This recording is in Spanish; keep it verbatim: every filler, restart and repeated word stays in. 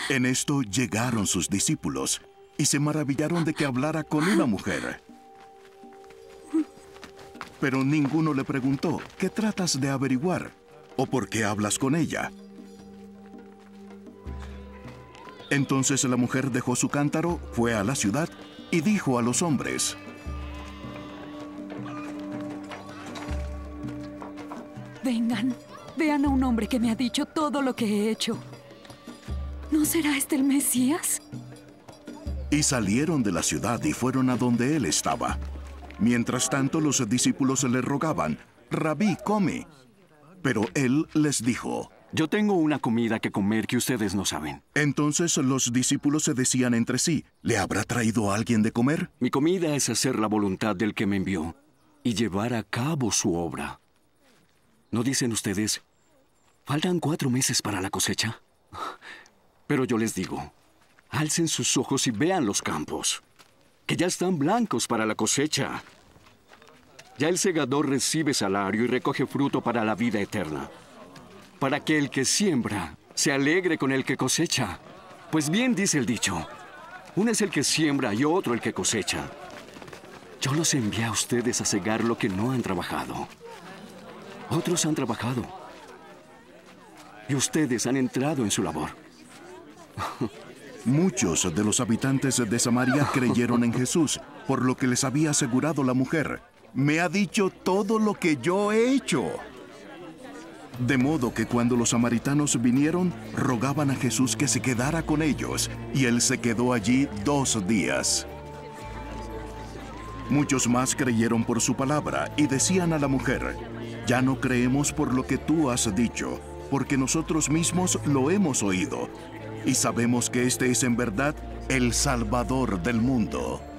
En esto llegaron sus discípulos y se maravillaron de que hablara con una mujer. Pero ninguno le preguntó, ¿qué tratas de averiguar? ¿O por qué hablas con ella? Entonces la mujer dejó su cántaro, fue a la ciudad y dijo a los hombres: Vengan, vean a un hombre que me ha dicho todo lo que he hecho. ¿No será este el Mesías? Y salieron de la ciudad y fueron a donde él estaba. Mientras tanto, los discípulos le rogaban: Rabí, come. Pero él les dijo: Yo tengo una comida que comer que ustedes no saben. Entonces los discípulos se decían entre sí: ¿le habrá traído alguien de comer? Mi comida es hacer la voluntad del que me envió y llevar a cabo su obra. ¿No dicen ustedes, faltan cuatro meses para la cosecha? Pero yo les digo, alcen sus ojos y vean los campos, que ya están blancos para la cosecha. Ya el segador recibe salario y recoge fruto para la vida eterna, para que el que siembra se alegre con el que cosecha. Pues bien dice el dicho, uno es el que siembra y otro el que cosecha. Yo los envié a ustedes a segar lo que no han trabajado. Otros han trabajado, y ustedes han entrado en su labor. Muchos de los habitantes de Samaria creyeron en Jesús, por lo que les había asegurado la mujer: me ha dicho todo lo que yo he hecho. De modo que cuando los samaritanos vinieron, rogaban a Jesús que se quedara con ellos, y él se quedó allí dos días. Muchos más creyeron por su palabra y decían a la mujer: ya no creemos por lo que tú has dicho, porque nosotros mismos lo hemos oído, y sabemos que este es en verdad el Salvador del mundo.